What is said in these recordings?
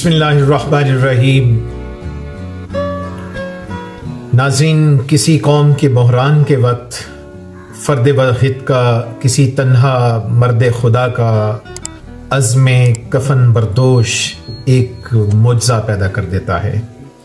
بسم اللہ الرحمن الرحیم۔ ناظرین، کسی قوم کے بحران کے وقت فرد واحد کا، کسی تنہا مرد خدا کا عزم کفن بردوش ایک معجزہ پیدا کر دیتا ہے۔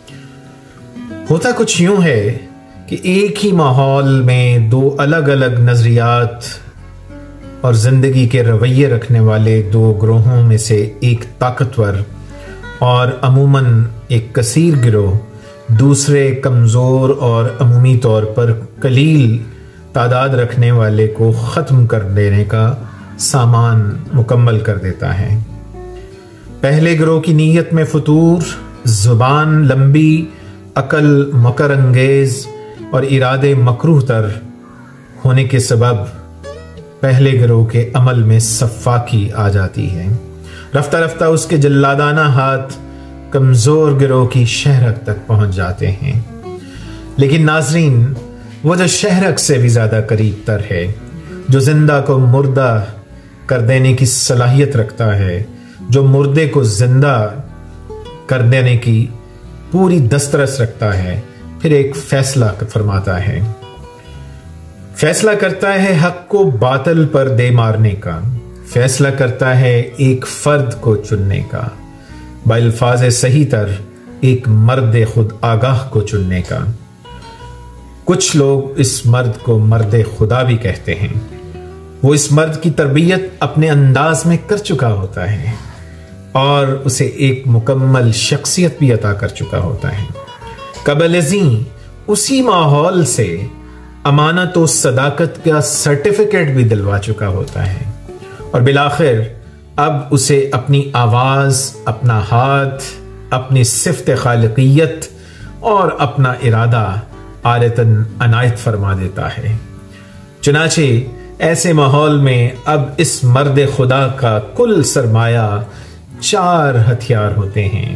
ہوتا کچھ یوں ہے کہ ایک ہی ماحول میں دو الگ الگ نظریات اور زندگی کے رویے رکھنے والے دو گروہوں میں سے ایک طاقتور اور عموماً ایک کثیر گروہ دوسرے کمزور اور عمومی طور پر قلیل تعداد رکھنے والے کو ختم کر دینے کا سامان مکمل کر دیتا ہے۔ پہلے گروہ کی نیت میں فتور، زبان لمبی، عقل مکر انگیز اور ارادے مکروہ تر ہونے کے سبب پہلے گروہ کے عمل میں صفاقی آ جاتی ہے۔ رفتہ رفتہ اس کے جلادانہ ہاتھ کمزور گروہ کی شہرک تک پہنچ جاتے ہیں۔ لیکن ناظرین، وہ جو شہرک سے بھی زیادہ قریب تر ہے، جو زندہ کو مردہ کر دینے کی صلاحیت رکھتا ہے، جو مردے کو زندہ کر دینے کی پوری دسترس رکھتا ہے، پھر ایک فیصلہ فرماتا ہے، فیصلہ کرتا ہے حق کو باطل پر دے مارنے کا، فیصلہ کرتا ہے ایک فرد کو چننے کا، بالفاظ صحیح تر ایک مرد خود آگاہ کو چننے کا۔ کچھ لوگ اس مرد کو مرد خدا بھی کہتے ہیں۔ وہ اس مرد کی تربیت اپنے انداز میں کر چکا ہوتا ہے اور اسے ایک مکمل شخصیت بھی عطا کر چکا ہوتا ہے۔ قبل ازیں اسی ماحول سے امانت و صداقت کا سرٹیفکیٹ بھی دلوا چکا ہوتا ہے، اور بالآخر اب اسے اپنی آواز، اپنا ہاتھ، اپنی صفت خالقیت اور اپنا ارادہ عادتاً عنایت فرما دیتا ہے۔ چنانچہ ایسے ماحول میں اب اس مرد خدا کا کل سرمایہ 4 ہتھیار ہوتے ہیں۔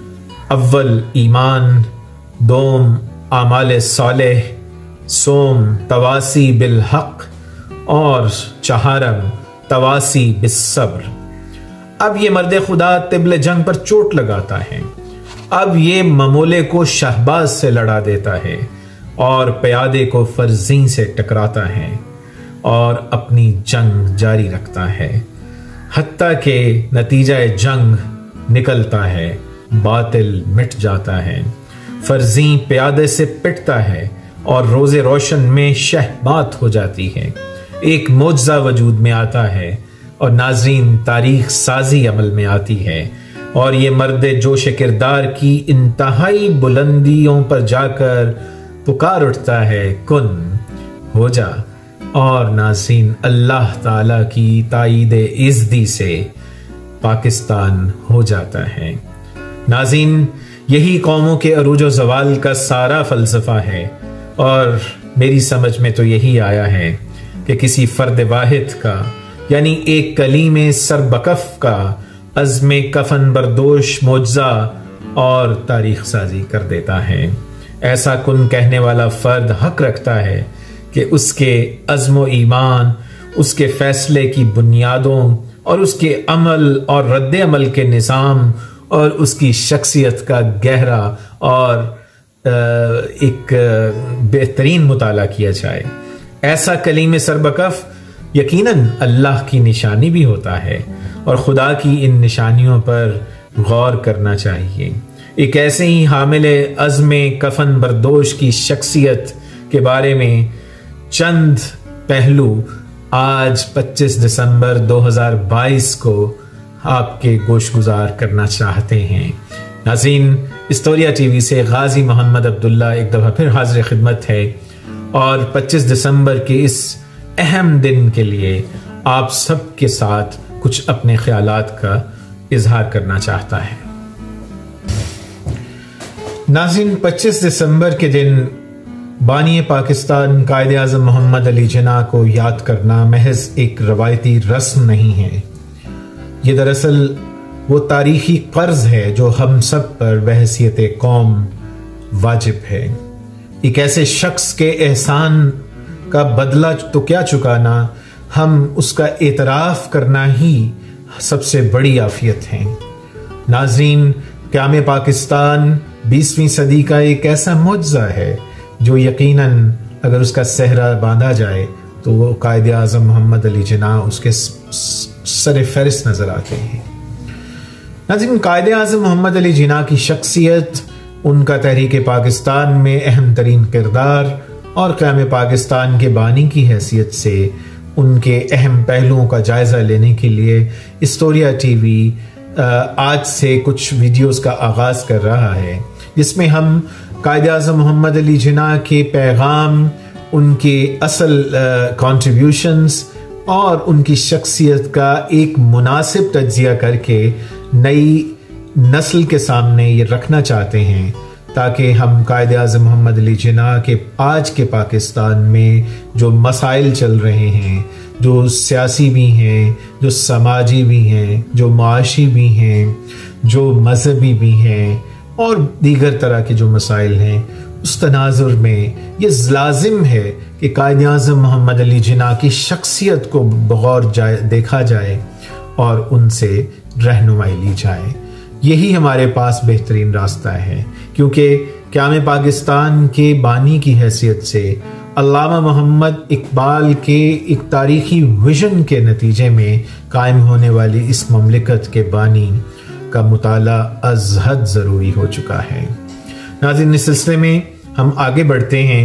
اول ایمان، دوم اعمال صالح، سوم تواسی بالحق اور چہارم تواسی بالصبر۔ اب یہ مرد خدا طبل جنگ پر چوٹ لگاتا ہے۔ اب یہ ممولے کو شہباز سے لڑا دیتا ہے اور پیادے کو فرزین سے ٹکراتا ہے اور اپنی جنگ جاری رکھتا ہے، حتیٰ کہ نتیجہ جنگ نکلتا ہے، باطل مٹ جاتا ہے، فرزین پیادے سے پٹتا ہے اور روز روشن میں شہبات ہو جاتی ہے، ایک معجزہ وجود میں آتا ہے اور ناظرین تاریخ سازی عمل میں آتی ہے، اور یہ مرد جوش کردار کی انتہائی بلندیوں پر جا کر پکار اٹھتا ہے، کن ہو جا، اور ناظرین اللہ تعالی کی تائید عزتی سے پاکستان ہو جاتا ہے۔ ناظرین، یہی قوموں کے عروج و زوال کا سارا فلسفہ ہے، اور میری سمجھ میں تو یہی آیا ہے کہ کسی فرد واحد کا، یعنی ایک کلیم سربکف کا عزم کفن بردوش معجزہ اور تاریخ سازی کر دیتا ہے۔ ایسا کن کہنے والا فرد حق رکھتا ہے کہ اس کے عزم و ایمان، اس کے فیصلے کی بنیادوں اور اس کے عمل اور رد عمل کے نظام اور اس کی شخصیت کا گہرا اور ایک بہترین مطالعہ کیا جائے۔ ایسا کلیم سربکف یقیناً اللہ کی نشانی بھی ہوتا ہے، اور خدا کی ان نشانیوں پر غور کرنا چاہیے۔ ایک ایسے ہی حامل عزم کفن بردوش کی شخصیت کے بارے میں چند پہلو آج 25 دسمبر 2022 کو آپ کے گوش گزار کرنا چاہتے ہیں۔ ناظرین، اسٹوریا ٹی وی سے غازی محمد عبداللہ ایک دفعہ پھر حاضر خدمت ہے، اور 25 دسمبر کے اس اہم دن کے لیے آپ سب کے ساتھ کچھ اپنے خیالات کا اظہار کرنا چاہتا ہے۔ ناظرین، 25 دسمبر کے دن بانی پاکستان قائد اعظم محمد علی جناح کو یاد کرنا محض ایک روایتی رسم نہیں ہے، یہ دراصل وہ تاریخی قرض ہے جو ہم سب پر بحیثیت قوم واجب ہے۔ ایک ایسے شخص کے احسان کا بدلہ تو کیا چکانا، ہم اس کا اعتراف کرنا ہی سب سے بڑی عافیت ہے۔ ناظرین، قیام پاکستان 20ویں صدی کا ایک ایسا معجزہ ہے جو یقیناً اگر اس کا صحرا باندھا جائے تو وہ قائد اعظم محمد علی جناح اس کے سر فہرست نظر آتے ہیں۔ ناظرین، قائد اعظم محمد علی جناح کی شخصیت، ان کا تحریک پاکستان میں اہم ترین کردار اور قیام پاکستان کے بانی کی حیثیت سے ان کے اہم پہلوؤں کا جائزہ لینے کے لیے اسٹوریا ٹی وی آج سے کچھ ویڈیوز کا آغاز کر رہا ہے، جس میں ہم قائد اعظم محمد علی جناح کے پیغام، ان کے اصل کنٹریبیوشنز اور ان کی شخصیت کا ایک مناسب تجزیہ کر کے نئی نسل کے سامنے یہ رکھنا چاہتے ہیں، تاکہ ہم قائد اعظم محمد علی جناح کے آج کے پاکستان میں جو مسائل چل رہے ہیں، جو سیاسی بھی ہیں، جو سماجی بھی ہیں، جو معاشی بھی ہیں، جو مذہبی بھی ہیں اور دیگر طرح کے جو مسائل ہیں، اس تناظر میں یہ لازم ہے کہ قائد اعظم محمد علی جناح کی شخصیت کو بغور دیکھا جائے اور ان سے رہنمائی لی جائے۔ یہی ہمارے پاس بہترین راستہ ہے، کیونکہ قیام پاکستان کے بانی کی حیثیت سے علامہ محمد اقبال کے ایک تاریخی ویژن کے نتیجے میں قائم ہونے والی اس مملکت کے بانی کا مطالعہ از حد ضروری ہو چکا ہے۔ ناظرین، اس سلسلے میں ہم آگے بڑھتے ہیں۔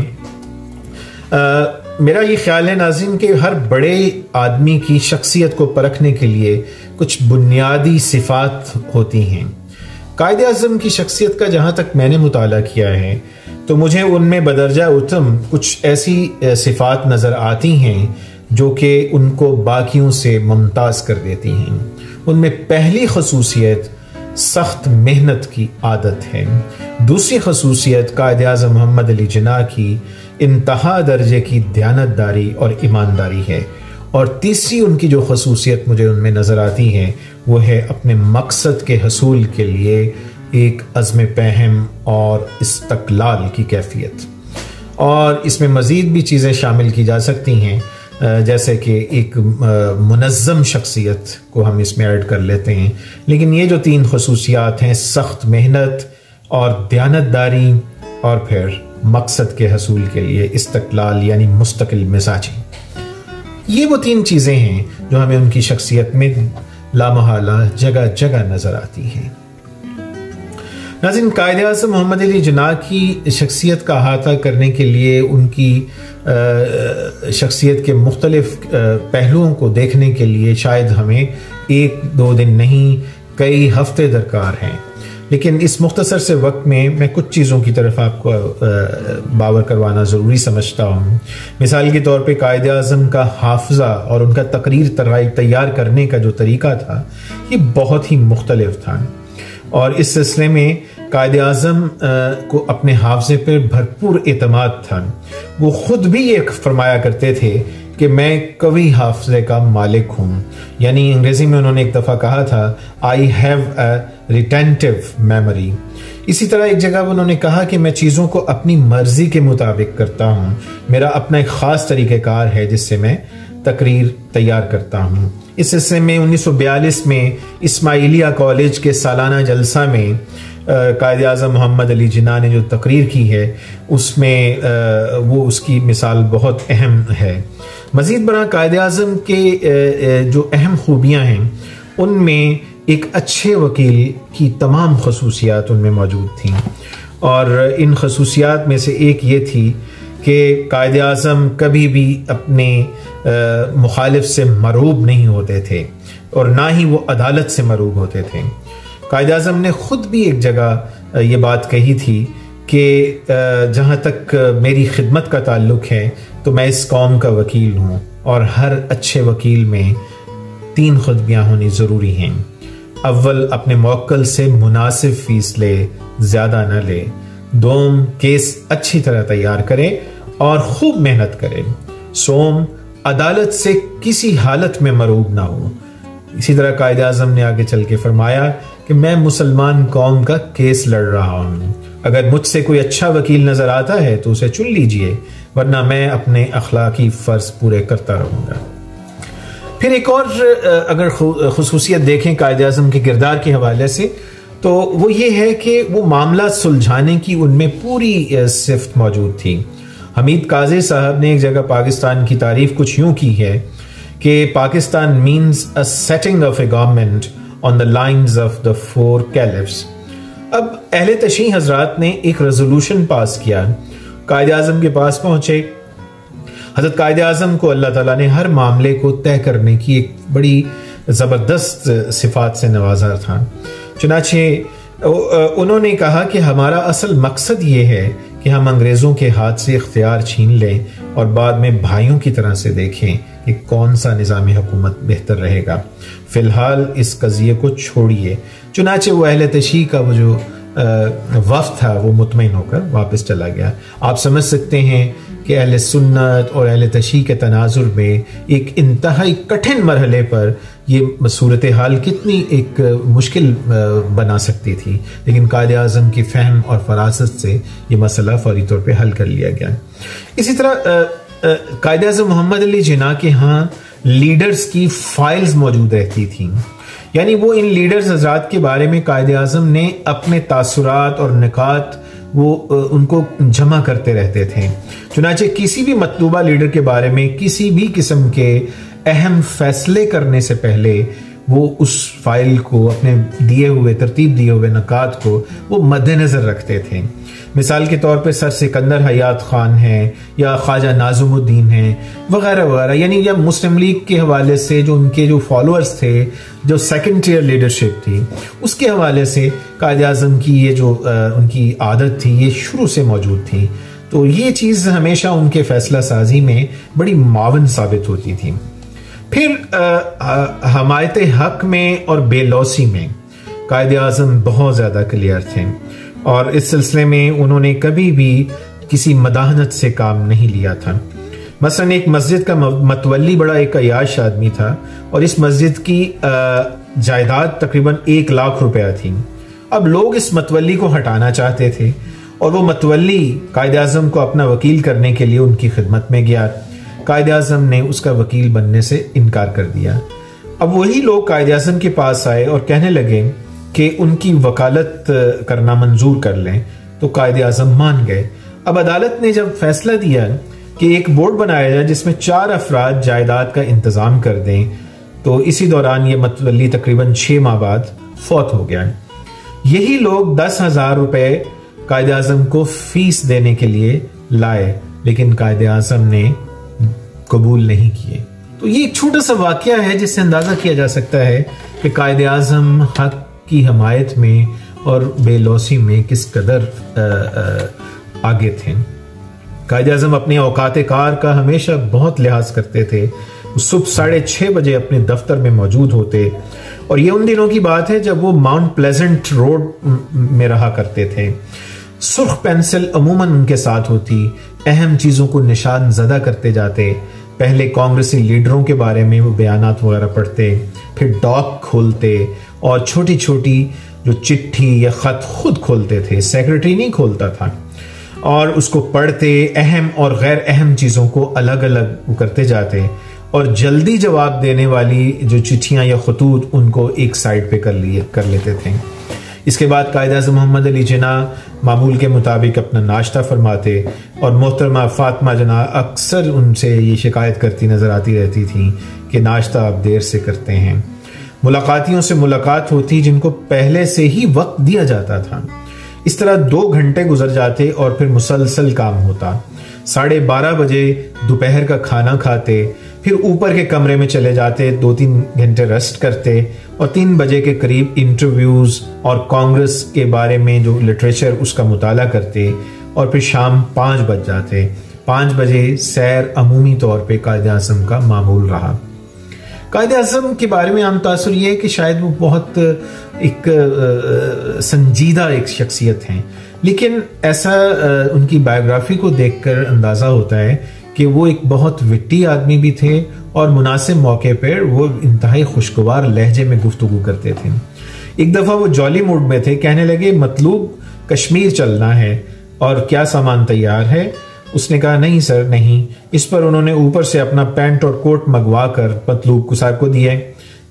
میرا یہ خیال ہے ناظرین کہ ہر بڑے آدمی کی شخصیت کو پرکھنے کے لیے کچھ بنیادی صفات ہوتی ہیں۔ قائد اعظم کی شخصیت کا جہاں تک میں نے مطالعہ کیا ہے تو مجھے ان میں بدرجہ اتم کچھ ایسی صفات نظر آتی ہیں جو کہ ان کو باقیوں سے ممتاز کر دیتی ہیں۔ ان میں پہلی خصوصیت سخت محنت کی عادت ہے، دوسری خصوصیت قائد اعظم محمد علی جناح کی انتہا درجے کی دیانتداری اور ایمانداری ہے، اور تیسری ان کی جو خصوصیت مجھے ان میں نظر آتی ہے وہ ہے اپنے مقصد کے حصول کے لیے ایک عزم پہم اور استقلال کی کیفیت۔ اور اس میں مزید بھی چیزیں شامل کی جا سکتی ہیں، جیسے کہ ایک منظم شخصیت کو ہم اس میں ایڈ کر لیتے ہیں، لیکن یہ جو تین خصوصیات ہیں، سخت محنت اور دیانتداری اور پھر مقصد کے حصول کے لیے استقلال یعنی مستقل مزاجی، یہ وہ تین چیزیں ہیں جو ہمیں ان کی شخصیت میں لامحالہ جگہ جگہ نظر آتی ہیں۔ ناظرین، قائد اعظم محمد علی جناح کی شخصیت کا احاطہ کرنے کے لیے ان کی شخصیت کے مختلف پہلوؤں کو دیکھنے کے لیے شاید ہمیں 1-2 دن نہیں کئی ہفتے درکار ہیں، لیکن اس مختصر سے وقت میں کچھ چیزوں کی طرف آپ کو باور کروانا ضروری سمجھتا ہوں۔ مثال کے طور پہ قائد اعظم کا حافظہ اور ان کا تقریر تیار کرنے کا جو طریقہ تھا یہ بہت ہی مختلف تھا، اور اس سلسلے میں قائد اعظم کو اپنے حافظے پر بھرپور اعتماد تھا۔ وہ خود بھی یہ فرمایا کرتے تھے کہ میں قوی حافظے کا مالک ہوں، یعنی انگریزی میں انہوں نے ایک دفعہ کہا تھا I have a retentive memory۔ اسی طرح ایک جگہ انہوں نے کہا کہ میں چیزوں کو اپنی مرضی کے مطابق کرتا ہوں، میرا اپنا ایک خاص طریقہ کار ہے جس سے میں تقریر تیار کرتا ہوں۔ اس سلسلے میں 1942 میں اسماعیلیہ کالج کے سالانہ جلسہ میں قائد اعظم محمد علی جناح نے جو تقریر کی ہے اس میں وہ اس کی مثال بہت اہم ہے۔ مزید برآں قائد اعظم کے جو اہم خوبیاں ہیں ان میں ایک اچھے وکیل کی تمام خصوصیات ان میں موجود تھیں، اور ان خصوصیات میں سے ایک یہ تھی کہ قائد اعظم کبھی بھی اپنے مخالف سے مرعوب نہیں ہوتے تھے اور نہ ہی وہ عدالت سے مرعوب ہوتے تھے۔ قائد اعظم نے خود بھی ایک جگہ یہ بات کہی تھی کہ جہاں تک میری خدمت کا تعلق ہے تو میں اس قوم کا وکیل ہوں، اور ہر اچھے وکیل میں 3 خوبیاں ہونی ضروری ہیں۔ اول، اپنے موکل سے مناسب فیس لے، زیادہ نہ لے۔ دوم، کیس اچھی طرح تیار کرے اور خوب محنت کرے۔ سوم، عدالت سے کسی حالت میں مرعوب نہ ہو۔ اسی طرح قائد اعظم نے آگے چل کے فرمایا کہ میں مسلمان قوم کا کیس لڑ رہا ہوں، اگر مجھ سے کوئی اچھا وکیل نظر آتا ہے تو اسے چن لیجئے، ورنہ میں اپنے اخلاقی فرض پورے کرتا رہوں گا۔ پھر ایک اور اگر خصوصیت دیکھیں قائد اعظم کے کردار کے حوالے سے تو وہ یہ ہے کہ وہ معاملہ سلجھانے کی ان میں پوری صفت موجود تھی. حمید قاضی صاحب نے ایک جگہ پاکستان کی تعریف کچھ یوں کی ہے کہ Pakistan means a setting of a government on the lines of the 4 caliphs. اب اہل تشیع حضرات نے ایک ریزولوشن پاس کیا، قائد اعظم کے پاس پہنچے. حضرت قائد اعظم کو اللہ تعالیٰ نے ہر معاملے کو طے کرنے کی ایک بڑی زبردست صفات سے نوازا تھا. چنانچہ انہوں نے کہا کہ ہمارا اصل مقصد یہ ہے کہ ہم انگریزوں کے ہاتھ سے اختیار چھین لیں اور بعد میں بھائیوں کی طرح سے دیکھیں کہ کون سا نظام حکومت بہتر رہے گا. فی الحال اس قضیے کو چھوڑیے. چنانچہ وہ اہل تشیع کا وہ جو وفد تھا وہ مطمئن ہو کر واپس چلا گیا. آپ سمجھ سکتے ہیں کہ اہل سنت اور اہل تشیع کے تناظر میں ایک انتہائی کٹھن مرحلے پر یہ صورتحال کتنی ایک مشکل بنا سکتی تھی، لیکن قائد اعظم کی فہم اور فراست سے یہ مسئلہ فوری طور پہ حل کر لیا گیا. اسی طرح قائد اعظم محمد علی جناح کے ہاں لیڈرز کی فائلز موجود رہتی تھیں، یعنی وہ ان لیڈرز حضرات کے بارے میں قائد اعظم نے اپنے تاثرات اور نکات وہ ان کو جمع کرتے رہتے تھے. چنانچہ کسی بھی مطلوبہ لیڈر کے بارے میں کسی بھی قسم کے اہم فیصلے کرنے سے پہلے وہ اس فائل کو اپنے ترتیب دیے ہوئے نکات کو وہ مد نظر رکھتے تھے. مثال کے طور پہ سر سکندر حیات خان ہیں یا خواجہ ناظم الدین ہیں وغیرہ وغیرہ، یعنی یا مسلم لیگ کے حوالے سے جو ان کے جو فالوورز تھے، جو سیکنڈ ٹیئر لیڈرشپ تھی، اس کے حوالے سے قائد اعظم کی یہ جو ان کی عادت تھی یہ شروع سے موجود تھی. تو یہ چیز ہمیشہ ان کے فیصلہ سازی میں بڑی معاون ثابت ہوتی تھی. پھر حمایت حق میں اور بے لوثی میں قائد اعظم بہت زیادہ کلیئر تھے، اور اس سلسلے میں انہوں نے کبھی بھی کسی مداحنت سے کام نہیں لیا تھا. مثلا ایک مسجد کا متولی بڑا ایک عیاش آدمی تھا، اور اس مسجد کی جائیداد تقریباً 1 لاکھ روپیہ تھی. اب لوگ اس متولی کو ہٹانا چاہتے تھے، اور وہ متولی قائد اعظم کو اپنا وکیل کرنے کے لیے ان کی خدمت میں گیا. قائد اعظم نے اس کا وکیل بننے سے انکار کر دیا. اب وہی لوگ قائد اعظم کے پاس آئے اور کہنے لگے کہ ان کی وکالت کرنا منظور کر لیں، تو قائد اعظم مان گئے. اب عدالت نے جب فیصلہ دیا کہ ایک بورڈ بنایا جائے جس میں 4 افراد جائیداد کا انتظام کر دیں، تو اسی دوران یہ متولی تقریباً 6 ماہ بعد فوت ہو گیا. یہی لوگ 10,000 روپے قائد اعظم کو فیس دینے کے لیے لائے، لیکن قائد اعظم نے قبول نہیں کیے. تو یہ ایک چھوٹا سا واقعہ ہے جس سے اندازہ کیا جا سکتا ہے کہ قائد اعظم حق کی حمایت میں اور بے لوثی میں کس قدر آگے تھے. قائد اعظم اپنے اوقات کار کا ہمیشہ بہت لحاظ کرتے تھے. صبح 6:30 بجے اپنے دفتر میں موجود ہوتے، اور یہ ان دنوں کی بات ہے جب وہ ماؤنٹ پلیزنٹ روڈ میں رہا کرتے تھے. سرخ پینسل عموماً ان کے ساتھ ہوتی، اہم چیزوں کو نشان زدہ کرتے جاتے. پہلے کانگریسی لیڈروں کے بارے میں وہ بیانات وغیرہ پڑھتے، پھر ڈاک کھولتے اور چھوٹی چھوٹی جو چٹھی یا خط خود کھولتے تھے، سیکرٹری نہیں کھولتا تھا، اور اس کو پڑھتے، اہم اور غیر اہم چیزوں کو الگ الگ کرتے جاتے، اور جلدی جواب دینے والی جو چٹھیاں یا خطوط ان کو ایک سائڈ پہ کر لیتے تھے. اس کے بعد قائد اعظم محمد علی جناح معمول کے مطابق اپنا ناشتہ فرماتے، اور محترمہ فاطمہ جناح اکثر ان سے یہ شکایت کرتی نظر آتی رہتی تھیں کہ ناشتہ آپ دیر سے کرتے ہیں. ملاقاتیوں سے ملاقات ہوتی جن کو پہلے سے ہی وقت دیا جاتا تھا. اس طرح 2 گھنٹے گزر جاتے اور پھر مسلسل کام ہوتا. 12:30 بجے دوپہر کا کھانا کھاتے، پھر اوپر کے کمرے میں چلے جاتے، 2-3 گھنٹے ریسٹ کرتے، اور 3 بجے کے قریب انٹرویوز اور کانگریس کے بارے میں جو لٹریچر اس کا مطالعہ کرتے، اور پھر شام 5 بج جاتے. 5 بجے سیر عمومی طور پہ قائد اعظم کا معمول رہا. قائد اعظم کے بارے میں عام تاثر یہ ہے کہ شاید وہ بہت ایک سنجیدہ ایک شخصیت ہیں، لیکن ایسا ان کی بایوگرافی کو دیکھ کر اندازہ ہوتا ہے کہ وہ ایک بہت وٹی آدمی بھی تھے، اور مناسب موقع پر وہ انتہائی خوشگوار لہجے میں گفتگو کرتے تھے. ایک دفعہ وہ جولی موڈ میں تھے، کہنے لگے مطلوب کشمیر چلنا ہے اور کیا سامان تیار ہے؟ اس نے کہا نہیں سر نہیں. اس پر انہوں نے اوپر سے اپنا پینٹ اور کوٹ منگوا کر مطلوب کو صاحب کو دیے.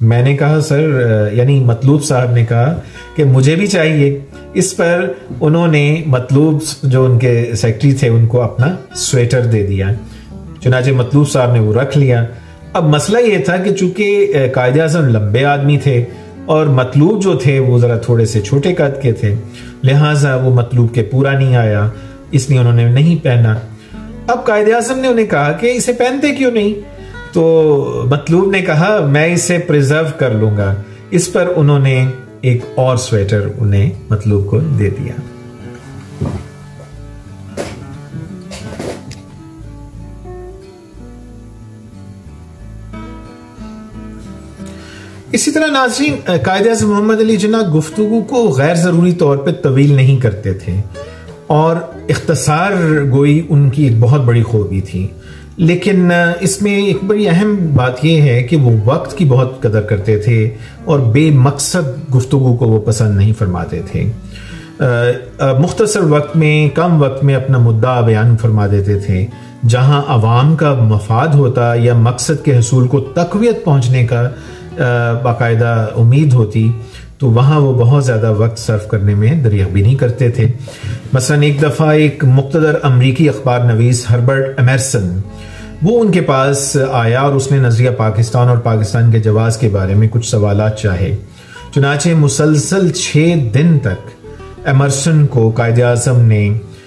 میں نے کہا سر، یعنی مطلوب صاحب نے کہا کہ مجھے بھی چاہیے. اس پر انہوں نے مطلوب جو ان کے سیکرٹری تھے ان کو اپنا سویٹر دے دیا. چنانچہ مطلوب صاحب نے وہ رکھ لیا. اب مسئلہ یہ تھا کہ چونکہ قائد اعظم لمبے آدمی تھے اور مطلوب جو تھے وہ ذرا تھوڑے سے چھوٹے قد کے تھے، لہٰذا وہ مطلوب کے پورا نہیں آیا، اس لیے انہوں نے نہیں پہنا. اب قائد اعظم نے انہیں کہا کہ اسے پہنتے کیوں نہیں؟ تو مطلوب نے کہا میں اسے پریزرو کر لوں گا. اس پر انہوں نے ایک اور سویٹر انہیں مطلوب کو دے دیا. اسی طرح ناظرین، قائد اعظم محمد علی جناح گفتگو کو غیر ضروری طور پہ طویل نہیں کرتے تھے اور اختصار گوئی ان کی ایک بہت بڑی خوبی تھی. لیکن اس میں ایک بڑی اہم بات یہ ہے کہ وہ وقت کی بہت قدر کرتے تھے اور بے مقصد گفتگو کو وہ پسند نہیں فرماتے تھے. مختصر وقت میں، کم وقت میں اپنا مدعا بیان فرما دیتے تھے. جہاں عوام کا مفاد ہوتا یا مقصد کے حصول کو تقویت پہنچنے کا باقاعدہ امید ہوتی تو وہاں وہ بہت زیادہ وقت صرف کرنے میں دریغ بھی نہیں کرتے تھے. مثلا ایک دفعہ ایک مقتدر امریکی اخبار نویس ہربرٹ ایمرسن وہ ان کے پاس آیا اور اس نے نظریہ پاکستان اور پاکستان کے جواز کے بارے میں کچھ سوالات چاہے. چنانچہ مسلسل 6 دن تک ایمرسن کو قائد اعظم نے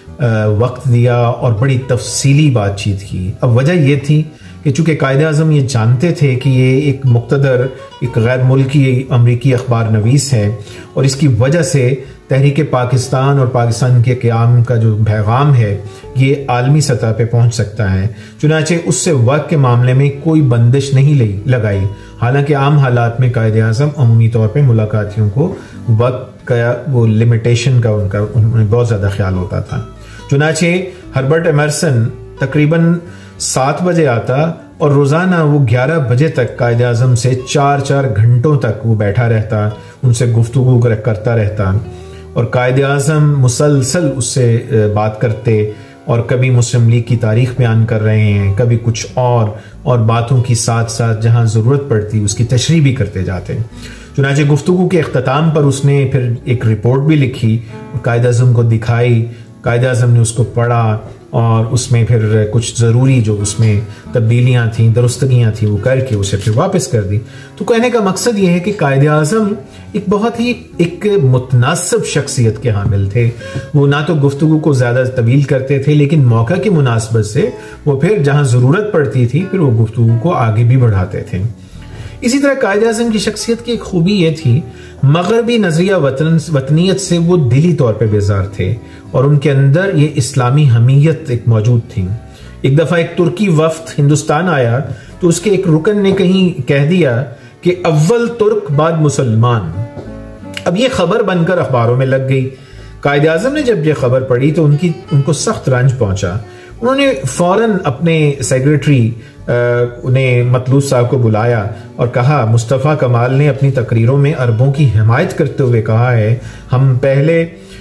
وقت دیا اور بڑی تفصیلی بات چیت کی. اب وجہ یہ تھی کہ چونکہ قائد اعظم یہ جانتے تھے کہ یہ ایک مقتدر، ایک غیر ملکی امریکی اخبار نویس ہے اور اس کی وجہ سے تحریک پاکستان اور پاکستان کے قیام کا جو پیغام ہے یہ عالمی سطح پہ پہنچ سکتا ہے. چنانچہ اس سے وقت کے معاملے میں کوئی بندش نہیں لگائی. حالانکہ عام حالات میں قائد اعظم عمومی طور پہ ملاقاتیوں کو وقت کا وہ لمیٹیشن کا انہیں بہت زیادہ خیال ہوتا تھا. چنانچہ ہربرٹ ایمرسن تقریباً 7 بجے آتا اور روزانہ وہ 11 بجے تک قائد اعظم سے 4 گھنٹوں تک وہ بیٹھا رہتا، ان سے گفتگو کرتا رہتا اور قائد اعظم مسلسل اس سے بات کرتے اور کبھی مسلم لیگ کی تاریخ بیان کر رہے ہیں، کبھی کچھ اور باتوں کی ساتھ ساتھ جہاں ضرورت پڑتی اس کی تشریح بھی کرتے جاتے. چنانچہ گفتگو کے اختتام پر اس نے پھر ایک رپورٹ بھی لکھی، قائد اعظم کو دکھائی. قائد اعظم نے اس کو پڑھا اور اس میں پھر کچھ ضروری جو اس میں تبدیلیاں تھیں، درستگیاں تھیں، وہ کر کے اسے پھر واپس کر دی. تو کہنے کا مقصد یہ ہے کہ قائد اعظم ایک بہت ہی ایک متناسب شخصیت کے حامل تھے. وہ نہ تو گفتگو کو زیادہ طویل کرتے تھے لیکن موقع کی مناسبت سے وہ پھر جہاں ضرورت پڑتی تھی پھر وہ گفتگو کو آگے بھی بڑھاتے تھے. اسی طرح قائد اعظم کی شخصیت کی ایک خوبی یہ تھی، مغربی نظریہ وطنیت سے وہ دلی طور پہ بیزار تھے اور ان کے اندر یہ اسلامی حمیت ایک موجود تھی. ایک دفعہ ایک ترکی وفد ہندوستان آیا تو اس کے ایک رکن نے کہیں کہہ دیا کہ اول ترک بعد مسلمان. اب یہ خبر بن کر اخباروں میں لگ گئی. قائد اعظم نے جب یہ خبر پڑھی تو ان کو سخت رنج پہنچا. انہوں نے فوراً اپنے سیکرٹری انہیں مطلوب صاحب کو بلایا اور کہا مصطفیٰ کمال نے اپنی تقریروں میں عربوں کی حمایت کرتے ہوئے کہا ہے ہم پہلے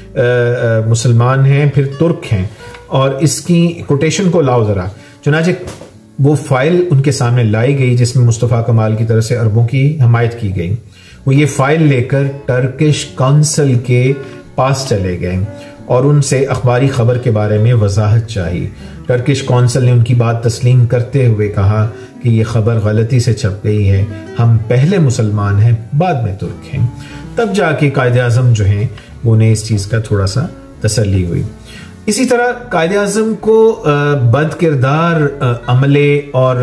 مسلمان ہیں پھر ترک ہیں اور اس کی کوٹیشن کو لاؤ ذرا. چنانچہ وہ فائل ان کے سامنے لائی گئی جس میں مصطفیٰ کمال کی طرف سے عربوں کی حمایت کی گئی. وہ یہ فائل لے کر ٹرکش کونسل کے پاس چلے گئے اور ان سے اخباری خبر کے بارے میں وضاحت چاہی. ٹرکش کونسل نے ان کی بات تسلیم کرتے ہوئے کہا کہ یہ خبر غلطی سے چھپ گئی ہے، ہم پہلے مسلمان ہیں بعد میں ترک ہیں. تب جا کے قائد اعظم جو ہیں انہیں اس چیز کا تھوڑا سا تسلی ہوئی. اسی طرح قائد اعظم کو بد کردار عملے اور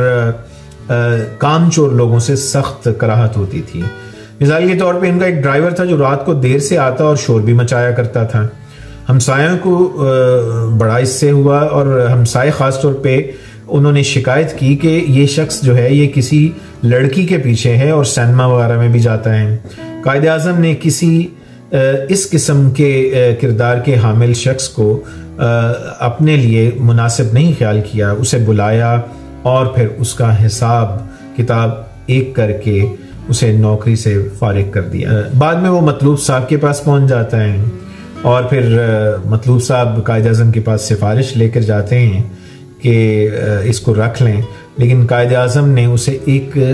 کام چور لوگوں سے سخت کراہت ہوتی تھی. مثال کے طور پہ ان کا ایک ڈرائیور تھا جو رات کو دیر سے آتا اور شور بھی مچایا کرتا تھا. ہمسایوں کو بڑا اس سے ہوا اور ہمسائے خاص طور پہ انہوں نے شکایت کی کہ یہ شخص جو ہے یہ کسی لڑکی کے پیچھے ہے اور سینما وغیرہ میں بھی جاتا ہے. قائد اعظم نے کسی اس قسم کے کردار کے حامل شخص کو اپنے لیے مناسب نہیں خیال کیا. اسے بلایا اور پھر اس کا حساب کتاب ایک کر کے اسے نوکری سے فارغ کر دیا. بعد میں وہ مطلوب صاحب کے پاس پہنچ جاتا ہے اور پھر مطلوب صاحب قائد اعظم کے پاس سفارش لے کر جاتے ہیں کہ اس کو رکھ لیں، لیکن قائد اعظم نے اسے ایک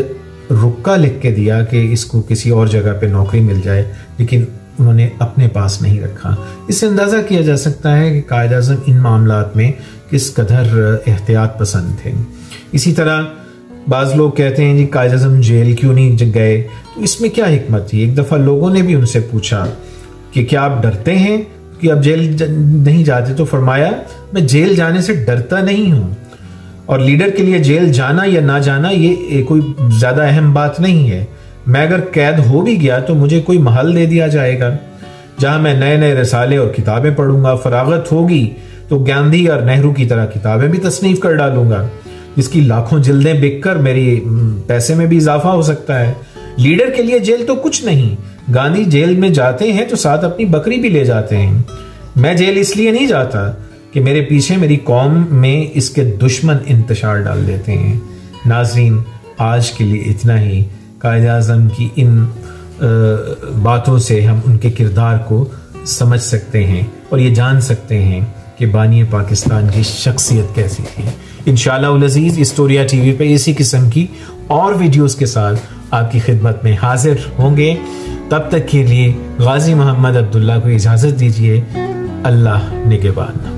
رکا لکھ کے دیا کہ اس کو کسی اور جگہ پہ نوکری مل جائے، لیکن انہوں نے اپنے پاس نہیں رکھا۔ اس سے اندازہ کیا جا سکتا ہے کہ قائد اعظم ان معاملات میں کس قدر احتیاط پسند تھے۔ اسی طرح بعض لوگ کہتے ہیں جی قائد اعظم جیل کیوں نہیں گئے، تو اس میں کیا حکمت تھی؟ ایک دفعہ لوگوں نے بھی ان سے پوچھا کہ کیا آپ ڈرتے ہیں کہ آپ جیل نہیں جاتے؟ تو فرمایا میں جیل جانے سے ڈرتا نہیں ہوں، اور لیڈر کے لیے جیل جانا یا نہ جانا یہ کوئی زیادہ اہم بات نہیں ہے۔ میں اگر قید ہو بھی گیا تو مجھے کوئی محل دے دیا جائے گا جہاں میں نئے نئے رسالے اور کتابیں پڑھوں گا، فراغت ہوگی تو گاندھی اور نہرو کی طرح کتابیں بھی تصنیف کر ڈالوں گا، جس کی لاکھوں جلدیں بک کر میری پیسے میں بھی اضافہ ہو سکتا ہے۔ لیڈر کے لیے جیل تو کچھ نہیں، گاندھی جیل میں جاتے ہیں تو ساتھ اپنی بکری بھی لے جاتے ہیں۔ میں جیل اس لیے نہیں جاتا کہ میرے پیچھے میری قوم میں اس کے دشمن انتشار ڈال دیتے ہیں۔ ناظرین، آج کے لیے اتنا ہی۔ قائد اعظم کی ان باتوں سے ہم ان کے کردار کو سمجھ سکتے ہیں اور یہ جان سکتے ہیں کہ بانی پاکستان کی شخصیت کیسی تھی۔ انشاءاللہ العزیز اسٹوریا ٹی وی پہ اسی قسم کی اور ویڈیوز کے ساتھ آپ کی خدمت میں حاضر ہوں گے۔ تب تک کے لیے غازی محمد عبداللہ کو اجازت دیجیے۔ اللہ نگہبان۔